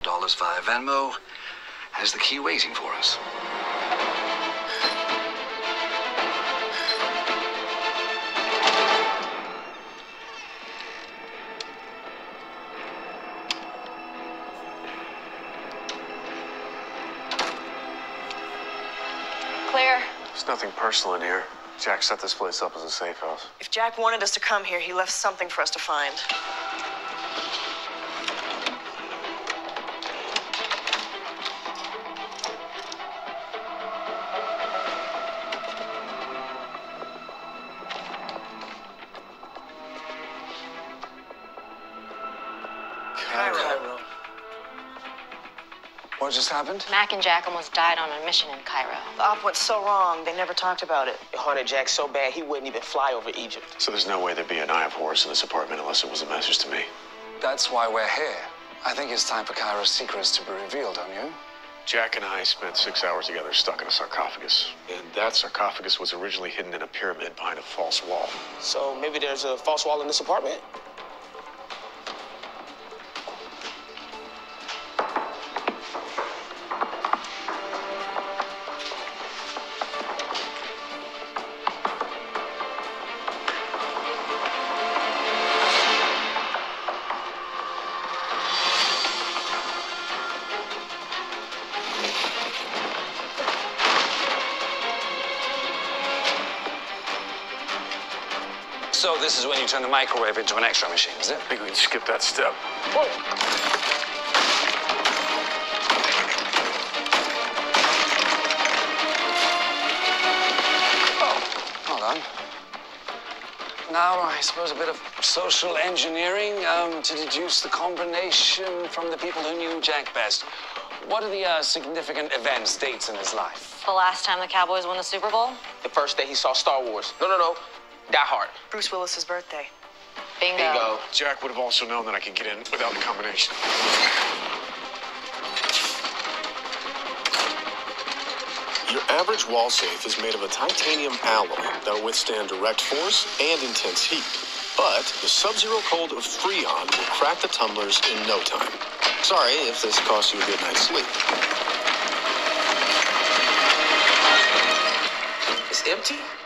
dollars via Venmo, has the key waiting for us. Claire. There's nothing personal in here. Jack set this place up as a safe house. If Jack wanted us to come here, he left something for us to find. Cairo. What just happened? Mac and Jack almost died on a mission in Cairo. The op went so wrong, they never talked about it. It haunted Jack so bad he wouldn't even fly over Egypt. So there's no way there'd be an Eye of Horus in this apartment unless it was a message to me. That's why we're here. I think it's time for Cairo's secrets to be revealed, don't you? Jack and I spent 6 hours together stuck in a sarcophagus. And that sarcophagus was originally hidden in a pyramid behind a false wall. So maybe there's a false wall in this apartment? So this is when you turn the microwave into an X-ray machine, is it? I think we can skip that step. Whoa. Hold on. Now, I suppose a bit of social engineering to deduce the combination from the people who knew Jack best. What are the significant events, dates in his life? The last time the Cowboys won the Super Bowl? The first day he saw Star Wars. No. Die Hard. Bruce Willis's birthday. Bingo. Bingo. Jack would have also known that I could get in without the combination. Your average wall safe is made of a titanium alloy that will withstand direct force and intense heat. But the sub-zero cold of Freon will crack the tumblers in no time. Sorry if this costs you a good night's sleep. It's empty?